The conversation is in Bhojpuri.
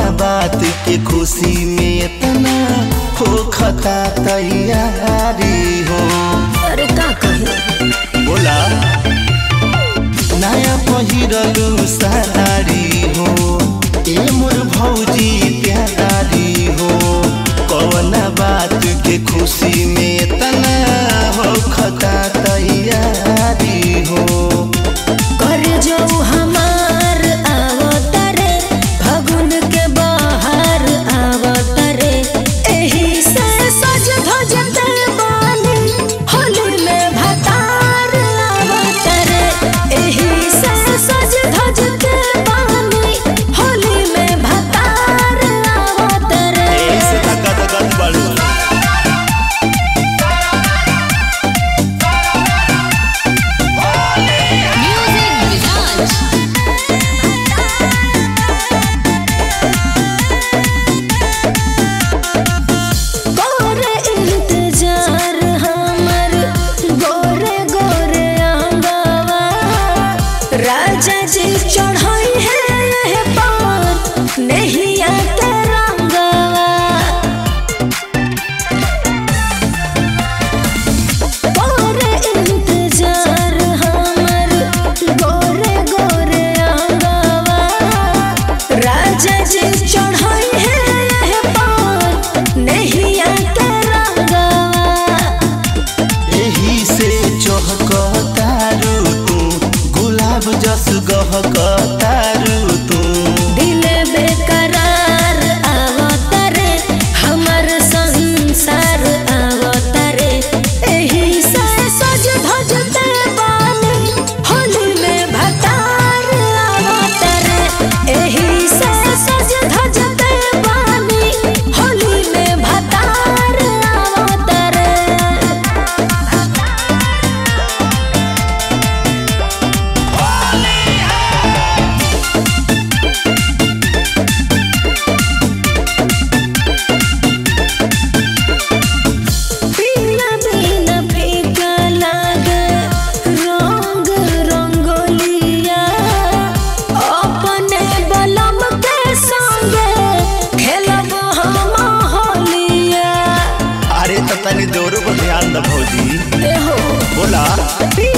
बात के खुशी में इतना हो खता तैयारी हो। अरे का कही बोला नया पहिरलू साड़ी हो ए मोर भौजी प्यारी हो। कौन बात के खुशी में इतना हो खता तैयारी हो। कर जो हमार आवतरे फगुन के बाहर आवतरे एही से सज धज के बानी होली में भतार आवतरे एही से सज धज के बानी होली में भतार आवतरे। ऐसे गद बालू राजा जी चढ़ाई है पान नहीं आते रंगवा गोरे इंतजार हमर गोरे गोरे अंगवा। राजा जी चढ़ाई है पान नहीं आते रंगवा एही से चहकतारू तू गुलाब जस गहकतारू तू। दिल बेकरार आवतरे हमर संसार आवतरे एही से सज धज के बानी होली में भतार आवतरे एही से सज धज के बानी होली में भतार आवतरे। बिना बिना फीका लागे रंग रंगोलिया अपने बलम के संगे खेलब हम होलिया। अरे तो तनी दोनों पर ध्यान दे भौजी। एहो बोला